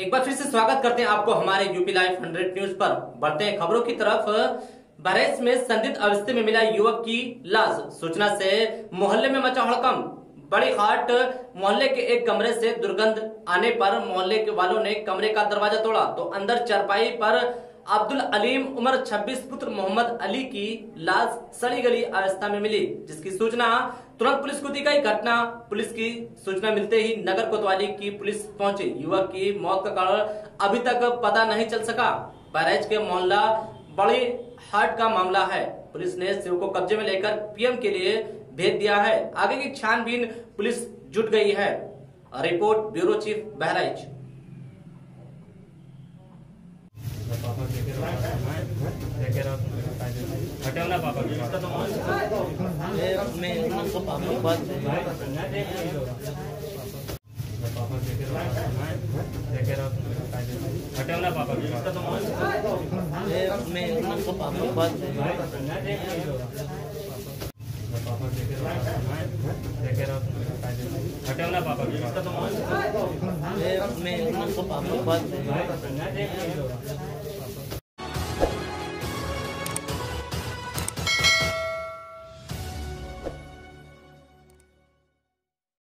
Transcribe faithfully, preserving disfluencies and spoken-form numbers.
एक बार फिर से स्वागत करते हैं आपको हमारे यूपी लाइव हंड्रेड न्यूज पर। बढ़ते हैं खबरों की तरफ। बहराइच में संदिग्ध अवस्था में मिला युवक की लाश। सूचना से मोहल्ले में मचा हड़कंप। बड़ी हाट मोहल्ले के एक कमरे से दुर्गंध आने पर मोहल्ले के वालों ने कमरे का दरवाजा तोड़ा तो अंदर चारपाई पर अब्दुल अलीम उम्र छब्बीस पुत्र मोहम्मद अली की लाश सड़ी गली अवस्था में मिली, जिसकी सूचना तुरंत पुलिस को दी गई। घटना पुलिस की सूचना मिलते ही नगर कोतवाली की पुलिस पहुंची। युवक की मौत का कारण अभी तक पता नहीं चल सका। बहराइच के मोहल्ला बड़ी हाट का मामला है। पुलिस ने शिव को कब्जे में लेकर पीएम के लिए भेज दिया है। आगे की छानबीन पुलिस जुट गई है। Report bureau chief Bahraich. पापा लेके हटाओ ना पापा की बात मैं उनको पापा की बात पापा लेके लेके हटाओ ना पापा की बात मैं उनको पापा की बात पापा लेके लेके हटाओ ना पापा की बात मैं उनको पापा की बात